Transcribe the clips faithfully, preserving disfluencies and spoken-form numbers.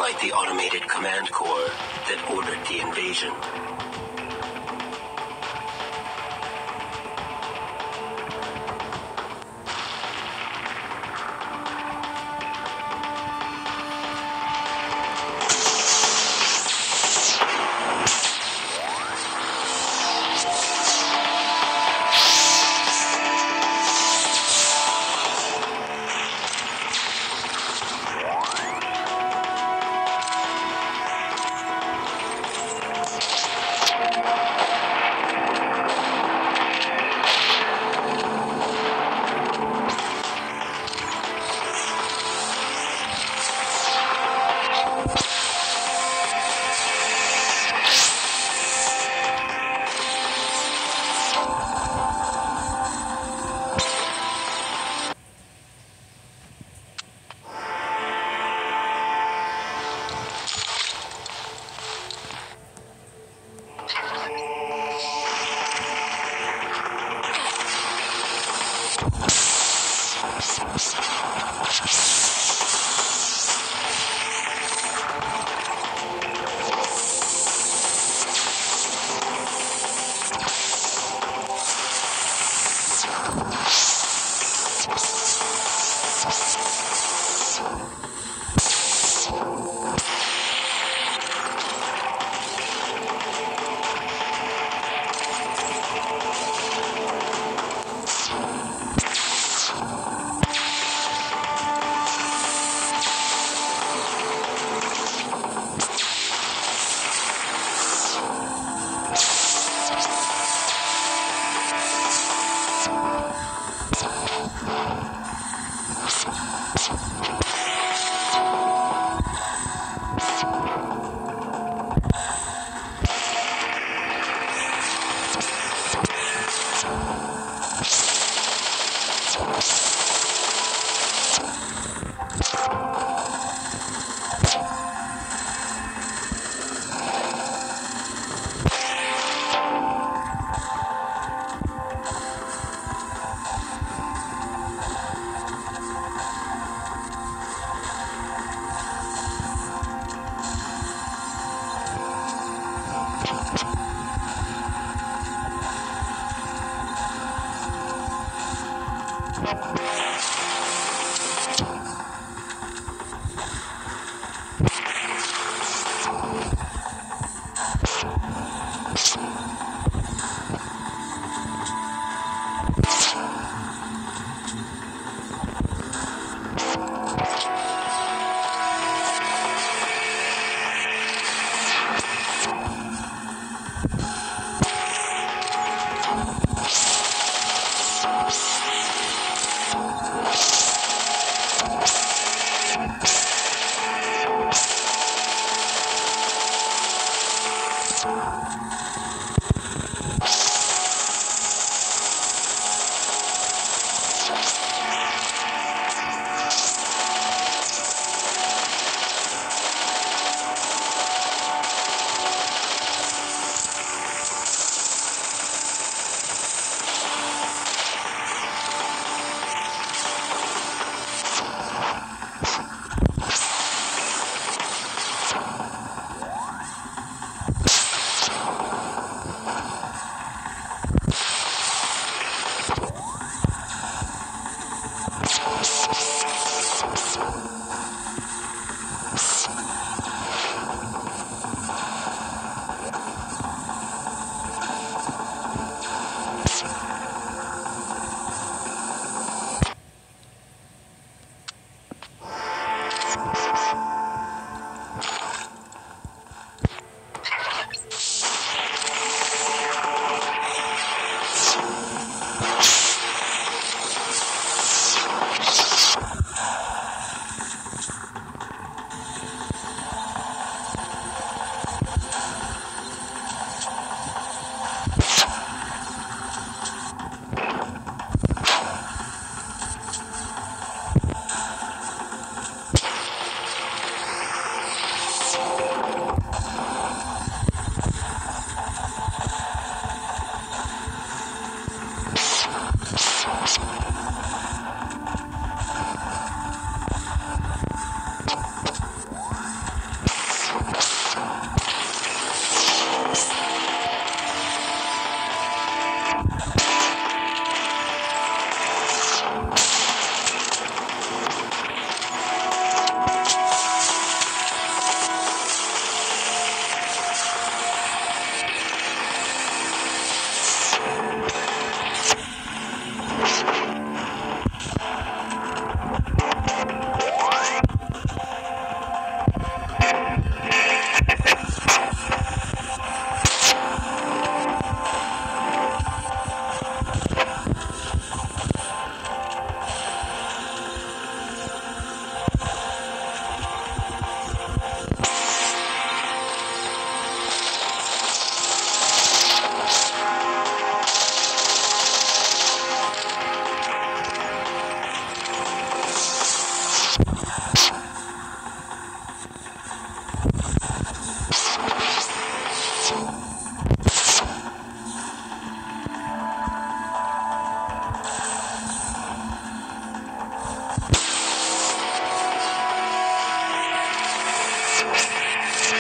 like the automated command core that ordered the invasion.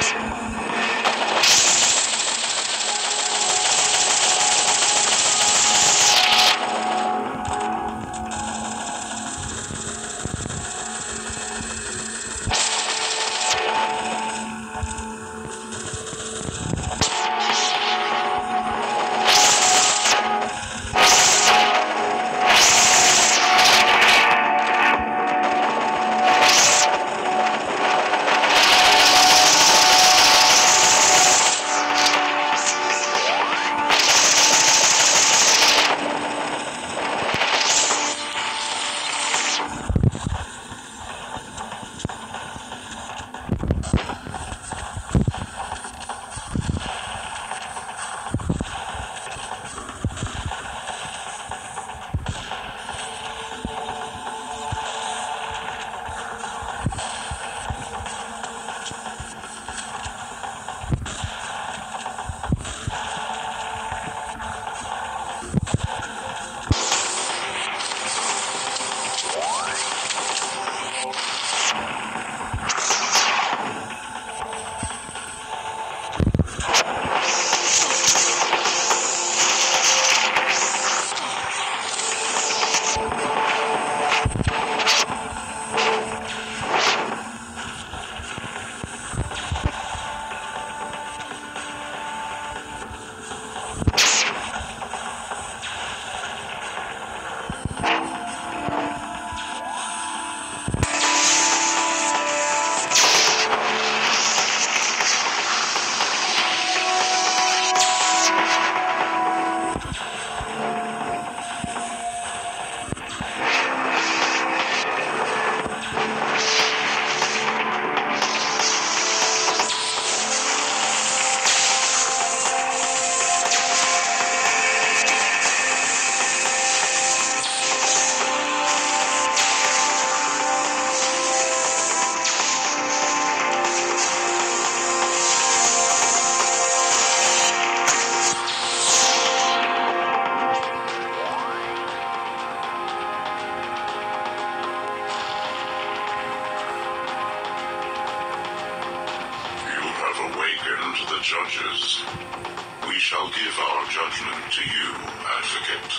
judges. We shall give our judgment to you, Advocate.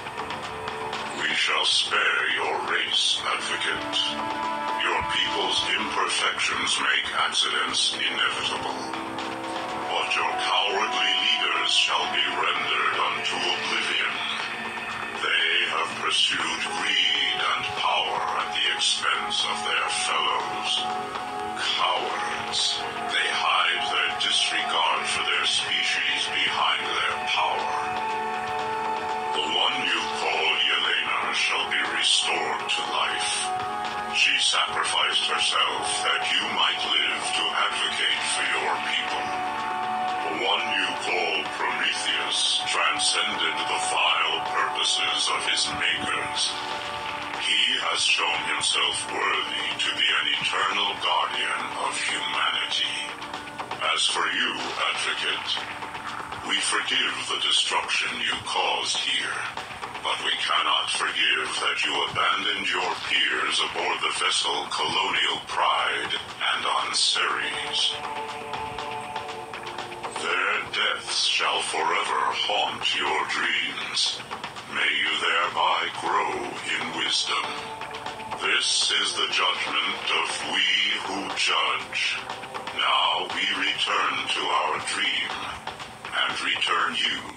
We shall spare your race, Advocate. Your people's imperfections make accidents inevitable. But your cowardly leaders shall be rendered unto oblivion. They have pursued greed and power at the expense of their fellows. Cowards. They hide their disregard for their species behind their power. The one you call Yelena shall be restored to life. She sacrificed herself that you might live to advocate for your people. The one you call Prometheus transcended the vile purposes of his makers. He has shown himself worthy to be an eternal guardian of humanity. As for you, Advocate, we forgive the destruction you caused here, but we cannot forgive that you abandoned your peers aboard the vessel Colonial Pride and on Ceres. Their deaths shall forever haunt your dreams. May you thereby grow in wisdom. This is the judgment of we who judge. Now we return to our dream, and return you